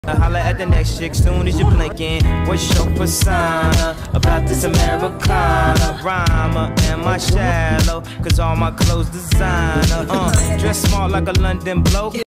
Holla at the next chick soon as you're blinking. What's your persona about this Americana? Rhymer, am I shallow? Cause all my clothes designer. Dress smart like a London bloke.